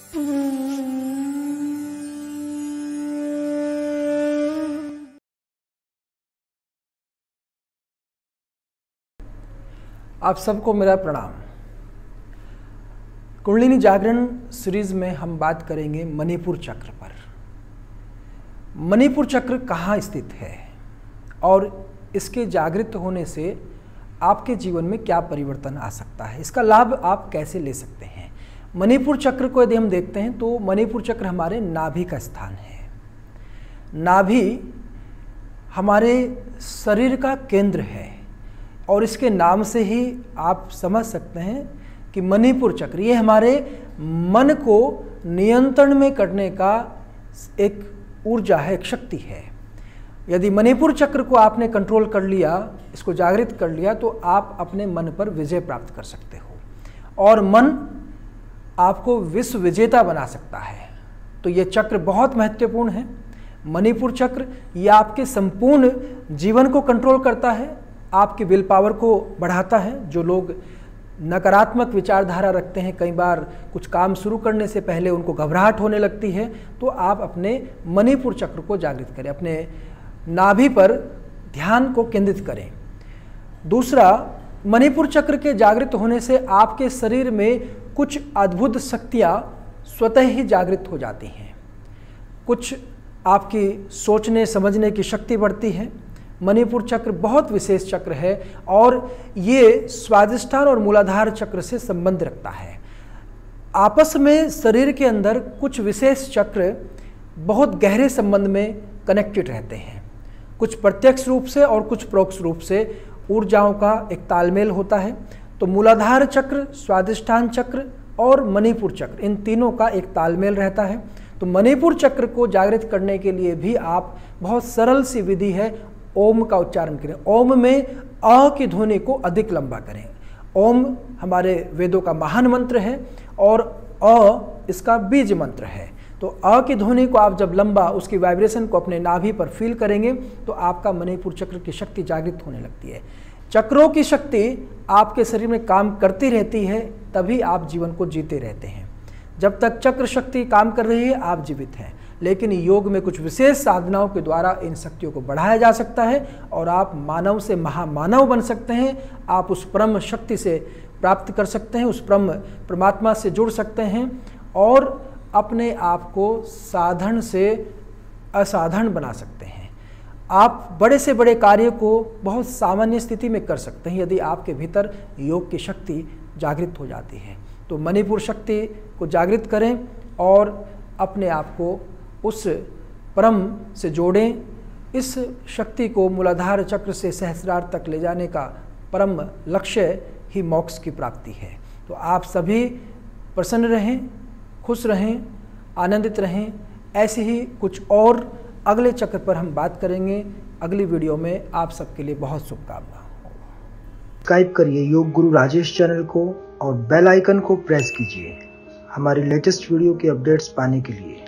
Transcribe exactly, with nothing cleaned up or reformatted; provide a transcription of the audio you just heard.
आप सबको मेरा प्रणाम। कुंडलिनी जागरण सीरीज में हम बात करेंगे मणिपुर चक्र पर। मणिपुर चक्र कहाँ स्थित है और इसके जागृत होने से आपके जीवन में क्या परिवर्तन आ सकता है, इसका लाभ आप कैसे ले सकते हैं। मणिपुर चक्र को यदि हम देखते हैं तो मणिपुर चक्र हमारे नाभि का स्थान है। नाभि हमारे शरीर का केंद्र है और इसके नाम से ही आप समझ सकते हैं कि मणिपुर चक्र ये हमारे मन को नियंत्रण में करने का एक ऊर्जा है, एक शक्ति है। यदि मणिपुर चक्र को आपने कंट्रोल कर लिया, इसको जागृत कर लिया, तो आप अपने मन पर विजय प्राप्त कर सकते हो और मन आपको विश्व विजेता बना सकता है। तो ये चक्र बहुत महत्वपूर्ण है। मणिपुर चक्र ये आपके संपूर्ण जीवन को कंट्रोल करता है, आपकी विल पावर को बढ़ाता है। जो लोग नकारात्मक विचारधारा रखते हैं, कई बार कुछ काम शुरू करने से पहले उनको घबराहट होने लगती है, तो आप अपने मणिपुर चक्र को जागृत करें, अपने नाभि पर ध्यान को केंद्रित करें। दूसरा, मणिपुर चक्र के जागृत होने से आपके शरीर में कुछ अद्भुत शक्तियाँ स्वतः ही जागृत हो जाती हैं। कुछ आपकी सोचने समझने की शक्ति बढ़ती है। मणिपुर चक्र बहुत विशेष चक्र है और ये स्वादिष्ठान और मूलाधार चक्र से संबंध रखता है। आपस में शरीर के अंदर कुछ विशेष चक्र बहुत गहरे संबंध में कनेक्टेड रहते हैं। कुछ प्रत्यक्ष रूप से और कुछ परोक्ष रूप से ऊर्जाओं का एक तालमेल होता है। तो मूलाधार चक्र, स्वादिष्ठान चक्र और मणिपुर चक्र, इन तीनों का एक तालमेल रहता है। तो मणिपुर चक्र को जागृत करने के लिए भी आप बहुत सरल सी विधि है, ओम का उच्चारण करें। ओम में अ की ध्वनि को अधिक लंबा करें। ओम हमारे वेदों का महान मंत्र है और अ इसका बीज मंत्र है। तो अ की ध्वनि को आप जब लंबा, उसकी वाइब्रेशन को अपने नाभि पर फील करेंगे तो आपका मणिपुर चक्र की शक्ति जागृत होने लगती है। चक्रों की शक्ति आपके शरीर में काम करती रहती है, तभी आप जीवन को जीते रहते हैं। जब तक चक्र शक्ति काम कर रही है आप जीवित हैं। लेकिन योग में कुछ विशेष साधनाओं के द्वारा इन शक्तियों को बढ़ाया जा सकता है और आप मानव से महामानव बन सकते हैं। आप उस परम शक्ति से प्राप्त कर सकते हैं, उस परम परमात्मा से जुड़ सकते हैं और अपने आप को साधारण से असाधारण बना सकते हैं। आप बड़े से बड़े कार्य को बहुत सामान्य स्थिति में कर सकते हैं यदि आपके भीतर योग की शक्ति जागृत हो जाती है। तो मणिपुर शक्ति को जागृत करें और अपने आप को उस परम से जोड़ें। इस शक्ति को मूलाधार चक्र से सहस्रार तक ले जाने का परम लक्ष्य ही मोक्ष की प्राप्ति है। तो आप सभी प्रसन्न रहें, खुश रहें, आनंदित रहें। ऐसे ही कुछ और अगले चक्र पर हम बात करेंगे अगली वीडियो में। आप सबके लिए बहुत शुभकामनाएं। सब्सक्राइब करिए योग गुरु राजेश चैनल को और बेल आइकन को प्रेस कीजिए हमारी लेटेस्ट वीडियो के अपडेट्स पाने के लिए।